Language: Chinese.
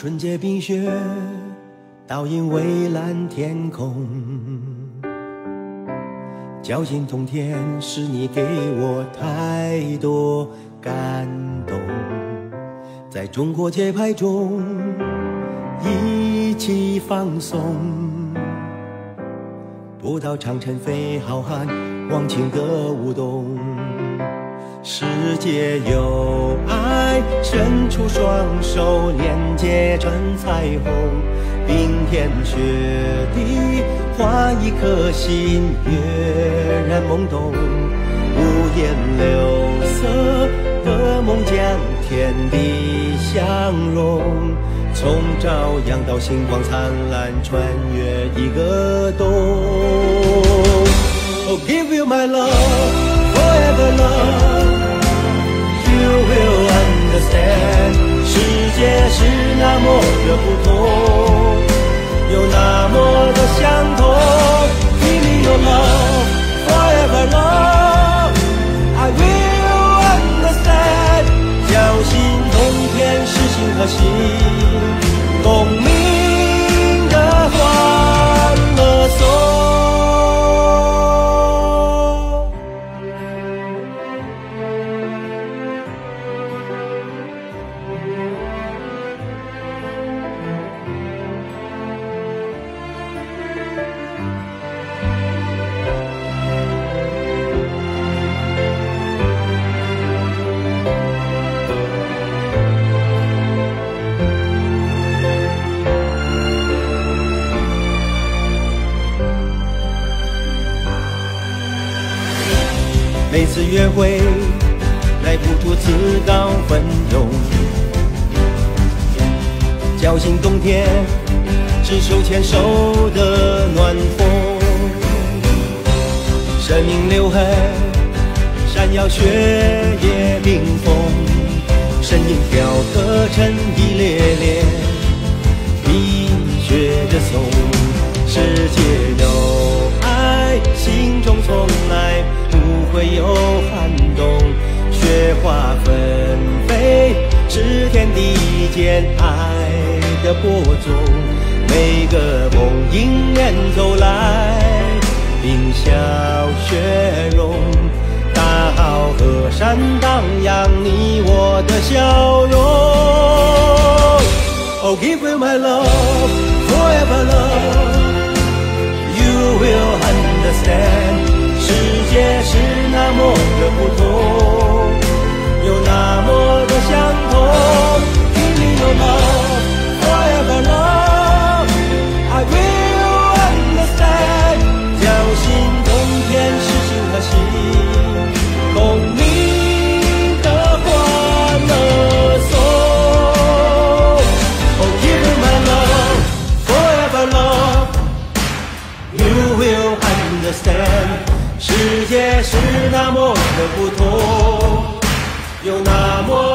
纯洁冰雪倒映蔚蓝天空，绞尽通天是你给我太多感动，在中国节拍中一起放松，不到长城飞浩瀚，忘情歌舞动。世界有爱，伸出双手，连接成彩虹。冰天雪地，画一颗心，跃然懵懂。五颜六色的梦将天地相融，从朝阳到星光灿烂，穿越一个冬。Oh, give you my love, forever love, you will understand. 世界是那么的不同，有那么的相同。Give me your love, forever love, I will understand. 交心同天是心和心共鸣的欢乐颂。每次约会来不出自告奋勇，侥幸冬天是手牵手的暖风，生命留痕闪耀血液冰封，身影雕刻成一列列冰雪的颂。世界有爱，心中从来不会有撼动，雪花纷飞是天地间爱的播种，每个梦迎面走来，冰消雪融，大好河山荡漾你我的笑容。Oh, give you my love, forever love, you will understand. 世界是那么的不同，有那么的相同。Give me your love, forever love, I will understand. 侥幸冬天是心和心共鸣的欢乐颂。Oh, give me my love, forever love, you will understand. 世界是那么的不同，有那么